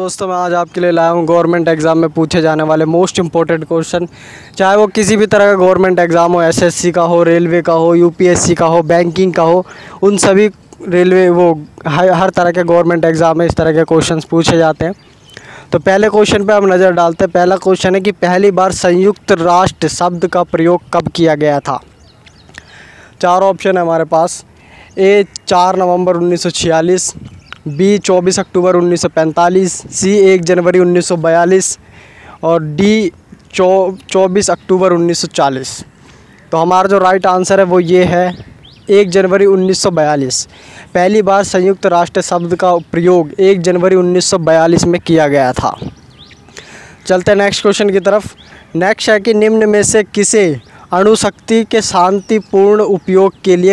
दोस्तों, मैं आज आपके लिए लाया हूँ गवर्नमेंट एग्ज़ाम में पूछे जाने वाले मोस्ट इम्पोर्टेंट क्वेश्चन। चाहे वो किसी भी तरह का गवर्नमेंट एग्ज़ाम हो, एसएससी का हो, रेलवे का हो, यूपीएससी का हो, बैंकिंग का हो, उन सभी रेलवे वो हर तरह के गवर्नमेंट एग्ज़ाम में इस तरह के क्वेश्चन पूछे जाते हैं। तो पहले क्वेश्चन पर हम नज़र डालते हैं। पहला क्वेश्चन है कि पहली बार संयुक्त राष्ट्र शब्द का प्रयोग कब किया गया था। चार ऑप्शन है हमारे पास। ए 4 नवंबर 1946, बी 24 अक्टूबर 1945, सी 1 जनवरी 1942 और डी 24 अक्टूबर 1940। तो हमारा जो राइट आंसर है वो ये है 1 जनवरी 1942। पहली बार संयुक्त राष्ट्र शब्द का प्रयोग 1 जनवरी 1942 में किया गया था। चलते हैं नेक्स्ट क्वेश्चन की तरफ। नेक्स्ट है कि निम्न में से किसे अणुशक्ति के शांतिपूर्ण उपयोग के लिए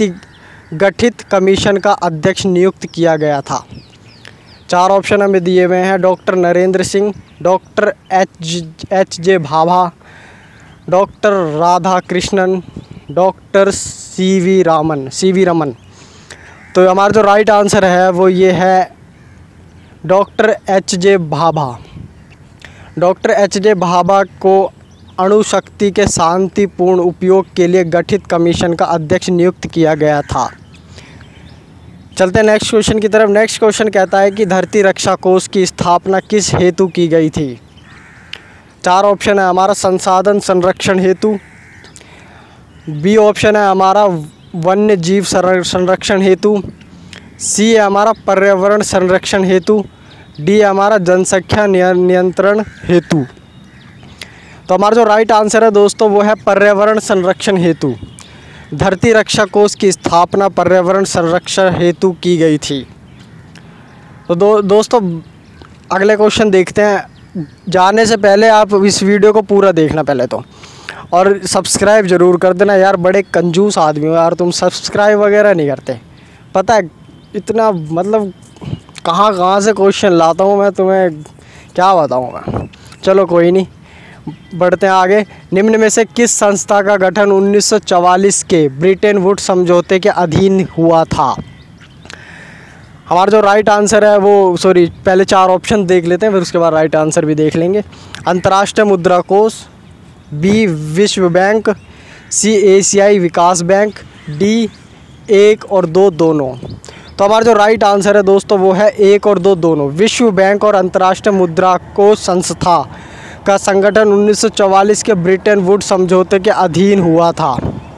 गठित कमीशन का अध्यक्ष नियुक्त किया गया था। चार ऑप्शन हमें दिए हुए हैं। Doctor Narendra Singh, doctor H J Bhabha, doctor Radha Krishnan, doctor C V Raman. तो हमारा जो राइट आंसर है वो ये है doctor H J Bhabha. Doctor H J Bhabha को अणुशक्ति के शांतिपूर्ण उपयोग के लिए गठित कमीशन का अध्यक्ष नियुक्त किया गया था। चलते हैं नेक्स्ट क्वेश्चन की तरफ। नेक्स्ट क्वेश्चन कहता है कि धरती रक्षा कोष की स्थापना किस हेतु की गई थी। चार ऑप्शन है हमारा। संसाधन संरक्षण हेतु, बी ऑप्शन है हमारा वन्य जीव संरक्षण हेतु, सी है हमारा पर्यावरण संरक्षण हेतु, डी है हमारा जनसंख्या नियंत्रण हेतु। तो हमारा जो राइट आंसर है दोस्तों वो है पर्यावरण संरक्षण हेतु। धरती रक्षा कोष की स्थापना पर्यावरण संरक्षण हेतु की गई थी। तो दोस्तों अगले क्वेश्चन देखते हैं। जाने से पहले आप इस वीडियो को पूरा देखना पहले तो, और सब्सक्राइब ज़रूर कर देना यार। बड़े कंजूस आदमी हो यार तुम, सब्सक्राइब वगैरह नहीं करते। पता है इतना मतलब कहाँ से क्वेश्चन लाता हूँ मैं तुम्हें, क्या बताऊँ मैं। चलो कोई नहीं, बढ़ते हैं आगे। निम्न में से किस संस्था का गठन 1944 के ब्रिटेन वुड्स समझौते के अधीन हुआ था। हमारा जो राइट आंसर है वो पहले चार ऑप्शन देख लेते हैं, फिर उसके बाद राइट आंसर भी देख लेंगे। अंतर्राष्ट्रीय मुद्रा कोष, बी विश्व बैंक, सी एशियाई विकास बैंक, डी 1 और 2 दोनों। तो हमारा जो राइट आंसर है दोस्तों वो है 1 और 2 दोनों। विश्व बैंक और अंतर्राष्ट्रीय मुद्रा कोष संस्था का संगठन 1944 के ब्रिटेन वुड्स समझौते के अधीन हुआ था।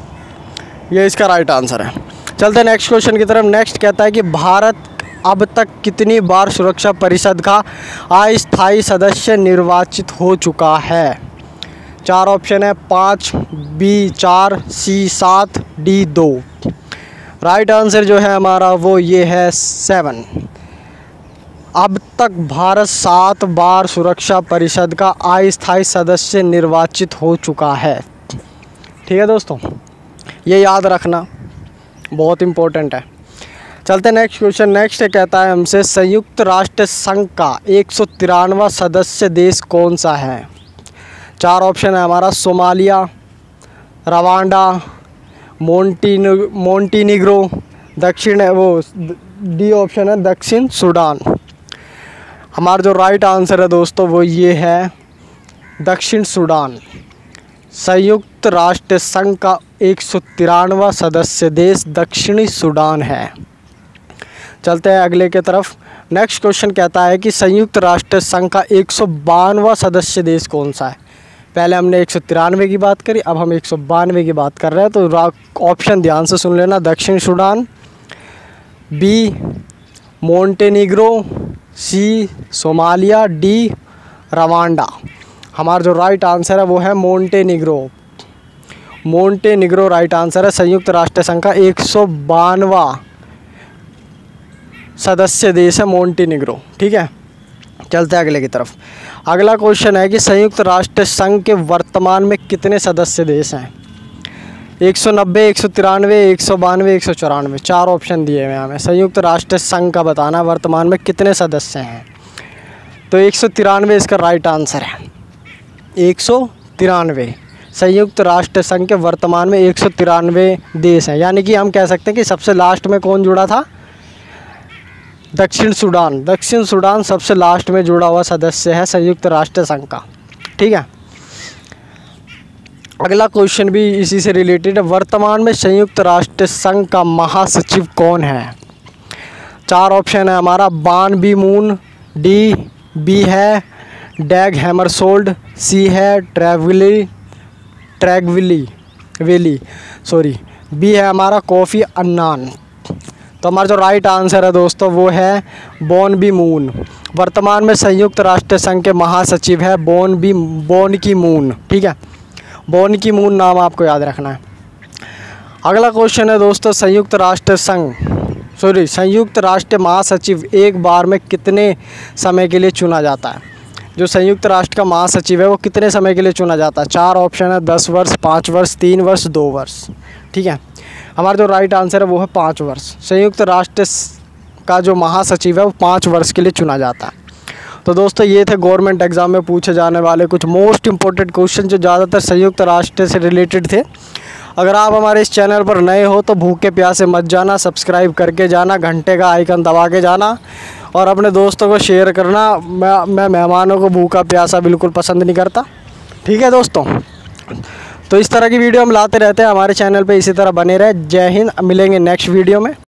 ये इसका राइट आंसर है। चलते हैं नेक्स्ट क्वेश्चन की तरफ। नेक्स्ट कहता है कि भारत अब तक कितनी बार सुरक्षा परिषद का अस्थायी सदस्य निर्वाचित हो चुका है। चार ऑप्शन है। 5, B 4, C 7, D 2। Right answer जो है हमारा वो ये है 7। अब तक भारत 7 बार सुरक्षा परिषद का अस्थायी सदस्य निर्वाचित हो चुका है। ठीक है दोस्तों, ये याद रखना, बहुत इम्पोर्टेंट है। चलते नेक्स्ट क्वेश्चन। नेक्स्ट कहता है हमसे संयुक्त राष्ट्र संघ का 193वां सदस्य देश कौन सा है। चार ऑप्शन है हमारा। Somalia, Rwanda, Montenegro, D option है दक्षिण सूडान। हमारा जो राइट आंसर है दोस्तों वो ये है दक्षिण सूडान। संयुक्त राष्ट्र संघ का 193वां सदस्य देश दक्षिणी सूडान है। चलते हैं अगले की तरफ। नेक्स्ट क्वेश्चन कहता है कि संयुक्त राष्ट्र संघ का 192वां सदस्य देश कौन सा है। पहले हमने 193 की बात करी, अब हम 192 की बात कर रहे हैं। तो ऑप्शन ध्यान से सुन लेना। दक्षिण Sudan, B Montenegro, C Somalia, D Rwanda. हमारा जो राइट आंसर है वो है मोंटेनिग्रो राइट आंसर है। संयुक्त राष्ट्र संघ का 192वां सदस्य देश है मोंटेनिग्रो। ठीक है, चलते हैं अगले की तरफ। अगला क्वेश्चन है कि संयुक्त राष्ट्र संघ के वर्तमान में कितने सदस्य देश हैं। 190, 193, 192, 194। चार ऑप्शन दिए हुए हैं हमें। संयुक्त राष्ट्र संघ का बताना वर्तमान में कितने सदस्य हैं। तो 193 इसका राइट आंसर है। 193 संयुक्त राष्ट्र संघ के वर्तमान में 193 देश हैं। यानी कि हम कह सकते हैं कि सबसे लास्ट में कौन जुड़ा था, दक्षिण सूडान सबसे लास्ट में जुड़ा हुआ सदस्य है संयुक्त राष्ट्र संघ का। ठीक है, अगला क्वेश्चन भी इसी से रिलेटेड है। वर्तमान में संयुक्त राष्ट्र संघ का महासचिव कौन है? 4 ऑप्शन है हमारा। बान बी मून, डी बी है डैग हैमरशोल्ड, सी है बी है हमारा कोफी अन्नान। तो हमारा जो राइट आंसर है दोस्तों वो है बॉन बी मून। वर्तमान में संयुक्त राष्ट्र संघ के महासचिव है बॉन की मून। ठीक है, बॉन की मून नाम आपको याद रखना है। अगला क्वेश्चन है दोस्तों, संयुक्त राष्ट्र महासचिव एक बार में कितने समय के लिए चुना जाता है? जो संयुक्त राष्ट्र का महासचिव है वो कितने समय के लिए चुना जाता है? 4 ऑप्शन है। 10 वर्ष, 5 वर्ष, 3 वर्ष, 2 वर्ष। ठीक है, हमारा जो राइट आंसर है वो है 5 वर्ष। संयुक्त राष्ट्र का जो महासचिव है वो 5 वर्ष के लिए चुना जाता है। तो दोस्तों ये थे गवर्नमेंट एग्ज़ाम में पूछे जाने वाले कुछ मोस्ट इंपॉर्टेंट क्वेश्चन जो ज़्यादातर संयुक्त राष्ट्र से रिलेटेड थे। अगर आप हमारे इस चैनल पर नए हो तो भूखे प्यासे मत जाना, सब्सक्राइब करके जाना, घंटे का आइकन दबा के जाना और अपने दोस्तों को शेयर करना। मैं मेहमानों को भूखा प्यासा बिल्कुल पसंद नहीं करता। ठीक है दोस्तों, तो इस तरह की वीडियो हम लाते रहते हैं हमारे चैनल पे, इसी तरह बने रहे। जय हिंद, मिलेंगे नेक्स्ट वीडियो में।